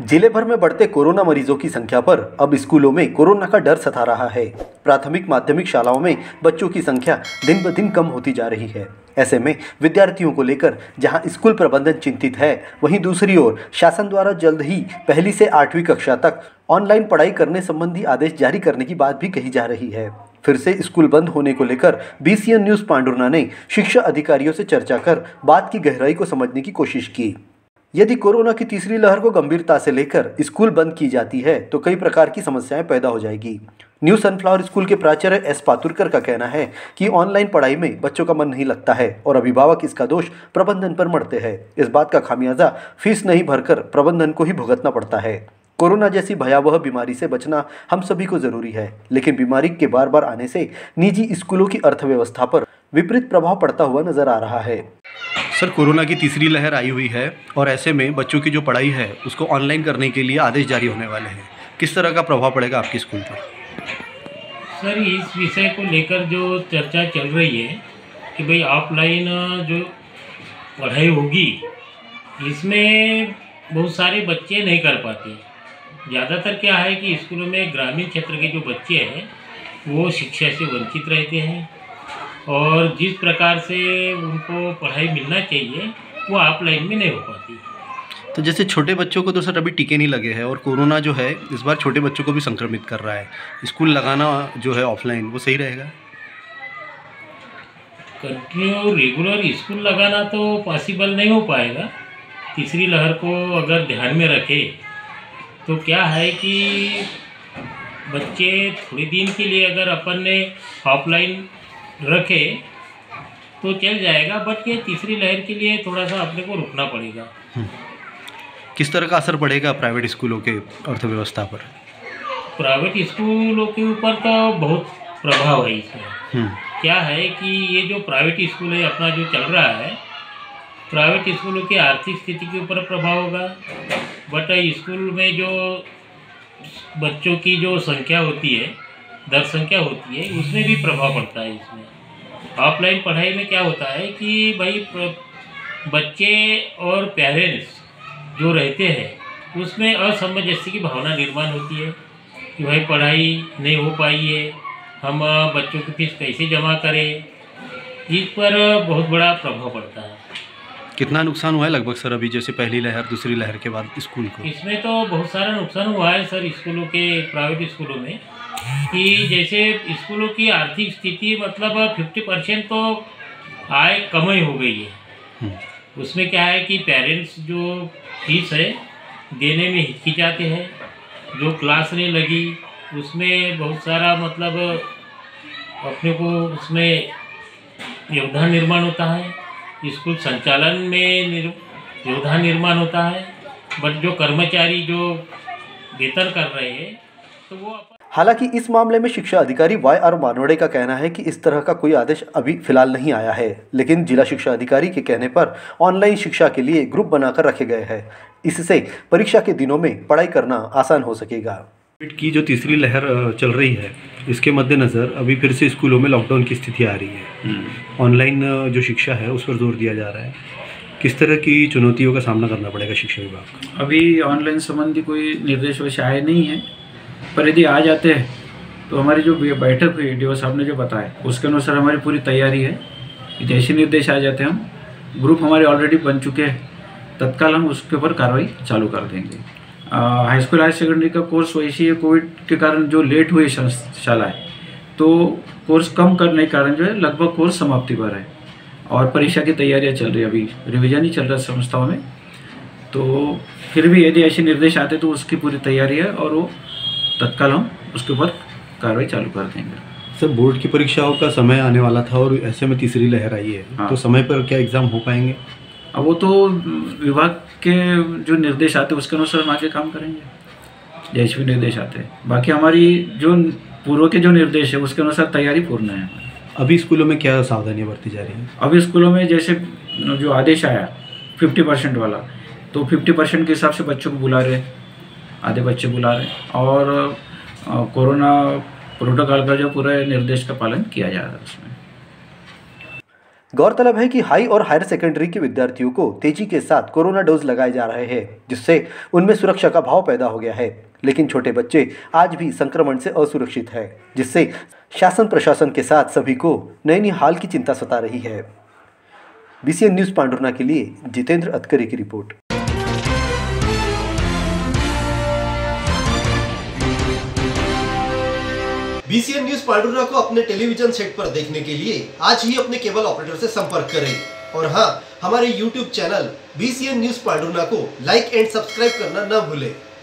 जिले भर में बढ़ते कोरोना मरीजों की संख्या पर अब स्कूलों में कोरोना का डर सता रहा है। प्राथमिक माध्यमिक शालाओं में बच्चों की संख्या दिन ब दिन कम होती जा रही है। ऐसे में विद्यार्थियों को लेकर जहां स्कूल प्रबंधन चिंतित है, वहीं दूसरी ओर शासन द्वारा जल्द ही पहली से 8वीं कक्षा तक ऑनलाइन पढ़ाई करने संबंधी आदेश जारी करने की बात भी कही जा रही है। फिर से स्कूल बंद होने को लेकर BCN न्यूज़ पांडुरना ने शिक्षा अधिकारियों से चर्चा कर बात की गहराई को समझने की कोशिश की। यदि कोरोना की तीसरी लहर को गंभीरता से लेकर स्कूल बंद की जाती है तो कई प्रकार की समस्याएं पैदा हो जाएगी। न्यू सनफ्लावर स्कूल के प्राचार्य S पातुरकर का कहना है कि ऑनलाइन पढ़ाई में बच्चों का मन नहीं लगता है और अभिभावक इसका दोष प्रबंधन पर मढ़ते हैं। इस बात का खामियाजा फीस नहीं भरकर प्रबंधन को ही भुगतना पड़ता है। कोरोना जैसी भयावह बीमारी से बचना हम सभी को जरूरी है, लेकिन बीमारी के बार बार आने से निजी स्कूलों की अर्थव्यवस्था पर विपरीत प्रभाव पड़ता हुआ नजर आ रहा है। सर, कोरोना की तीसरी लहर आई हुई है और ऐसे में बच्चों की जो पढ़ाई है उसको ऑनलाइन करने के लिए आदेश जारी होने वाले हैं। किस तरह का प्रभाव पड़ेगा आपके स्कूल पर? सर, इस विषय को लेकर जो चर्चा चल रही है कि भाई ऑफलाइन जो पढ़ाई होगी, इसमें बहुत सारे बच्चे नहीं कर पाते। ज़्यादातर क्या है कि स्कूलों में ग्रामीण क्षेत्र के जो बच्चे हैं वो शिक्षा से वंचित रहते हैं और जिस प्रकार से उनको पढ़ाई मिलना चाहिए वो ऑफलाइन में नहीं हो पाती। तो जैसे छोटे बच्चों को तो सर अभी टीके नहीं लगे हैं और कोरोना जो है इस बार छोटे बच्चों को भी संक्रमित कर रहा है। स्कूल लगाना जो है ऑफलाइन वो सही रहेगा? कंटिन्यू रेगुलर स्कूल लगाना तो पॉसिबल नहीं हो पाएगा। तीसरी लहर को अगर ध्यान में रखे तो क्या है कि बच्चे थोड़े दिन के लिए अगर अपन ने ऑफलाइन रखे तो चल जाएगा, बट ये तीसरी लहर के लिए थोड़ा सा अपने को रुकना पड़ेगा। किस तरह का असर पड़ेगा प्राइवेट स्कूलों के अर्थव्यवस्था पर? प्राइवेट स्कूलों के ऊपर तो बहुत प्रभाव है इसमें। क्या है कि ये जो प्राइवेट स्कूल है अपना जो चल रहा है, प्राइवेट स्कूलों की आर्थिक स्थिति के ऊपर प्रभाव होगा, बट स्कूल में जो बच्चों की जो संख्या होती है, दर संख्या होती है, उसमें भी प्रभाव पड़ता है। इसमें ऑफलाइन पढ़ाई में क्या होता है कि भाई बच्चे और पेरेंट्स जो रहते हैं उसमें असमंजस्य की भावना निर्माण होती है कि भाई पढ़ाई नहीं हो पाई है, हम बच्चों की फीस कैसे जमा करें। इस पर बहुत बड़ा प्रभाव पड़ता है। कितना नुकसान हुआ है लगभग सर अभी, जैसे पहली लहर दूसरी लहर के बाद स्कूल को? इसमें तो बहुत सारा नुकसान हुआ है सर स्कूलों के, प्राइवेट स्कूलों में, कि जैसे स्कूलों की आर्थिक स्थिति मतलब 50% तो आय कमाई हो गई है। उसमें क्या है कि पेरेंट्स जो फीस है देने में हिचकिचाते हैं। जो क्लास नहीं लगी उसमें बहुत सारा मतलब अपने को उसमें योगदान निर्माण होता है, स्कूल संचालन में योगदान निर्माण होता है, बट जो कर्मचारी जो वेतन कर रहे हैं तो वो हालांकि इस मामले में शिक्षा अधिकारी YR मानवड़े का कहना है कि इस तरह का कोई आदेश अभी फिलहाल नहीं आया है, लेकिन जिला शिक्षा अधिकारी के कहने पर ऑनलाइन शिक्षा के लिए ग्रुप बनाकर रखे गए हैं। इससे परीक्षा के दिनों में पढ़ाई करना आसान हो सकेगा। कोविड की जो तीसरी लहर चल रही है इसके मद्देनज़र अभी फिर से स्कूलों में लॉकडाउन की स्थिति आ रही है। ऑनलाइन जो शिक्षा है उस पर जोर दिया जा रहा है। किस तरह की चुनौतियों का सामना करना पड़ेगा शिक्षा विभाग को? अभी ऑनलाइन संबंधी कोई निर्देश वैसे आए नहीं है, पर यदि आ जाते हैं तो हमारी जो बैठक हुई DO साहब ने जो बताया उसके अनुसार हमारी पूरी तैयारी है कि जैसे निर्देश आ जाते हैं हम ग्रुप हमारे ऑलरेडी बन चुके हैं, तत्काल हम उसके ऊपर कार्रवाई चालू कर देंगे। हाई स्कूल हायर सेकेंडरी का कोर्स वैसे ही कोविड के कारण जो लेट हुई शालाएँ, तो कोर्स कम करने के कारण जो है लगभग कोर्स समाप्ति पर है और परीक्षा की तैयारियाँ चल रही है। अभी रिविजन ही चल रहा है संस्थाओं में, तो फिर भी यदि ऐसे निर्देश आते तो उसकी पूरी तैयारी है और वो तत्काल हम उसके ऊपर कार्रवाई चालू कर देंगे। सर, बोर्ड की परीक्षाओं का समय आने वाला था और ऐसे में तीसरी लहर आई है। हाँ। तो समय पर क्या एग्ज़ाम हो पाएंगे? अब वो तो विभाग के जो निर्देश आते हैं उसके अनुसार हम आगे काम करेंगे जैसे भी निर्देश आते हैं। बाकी हमारी जो पूर्व के जो निर्देश है उसके अनुसार तैयारी पूर्ण है। अभी स्कूलों में क्या सावधानियाँ बरती जा रही हैं? अभी स्कूलों में जैसे जो आदेश आया 50% वाला, तो 50% के हिसाब से बच्चों को बुला रहे, आधे बच्चे बुला रहे और कोरोना प्रोटोकॉल का जो पूरा निर्देश का पालन किया जा रहा है उसमें। गौरतलब है कि हाई और हायर सेकेंडरी के विद्यार्थियों को तेजी के साथ कोरोना डोज लगाए जा रहे हैं, जिससे उनमें सुरक्षा का भाव पैदा हो गया है। लेकिन छोटे बच्चे आज भी संक्रमण से असुरक्षित है, जिससे शासन प्रशासन के साथ सभी को नैनीहाल की चिंता सता रही है। BCN न्यूज़ पांडुर्ना के लिए जितेंद्र अतकरी की रिपोर्ट। BCN न्यूज़ पांडुर्ना को अपने टेलीविजन सेट पर देखने के लिए आज ही अपने केबल ऑपरेटर से संपर्क करें और हाँ, हमारे YouTube channel BCN news Pandhurna को लाइक एंड सब्सक्राइब करना न भूलें।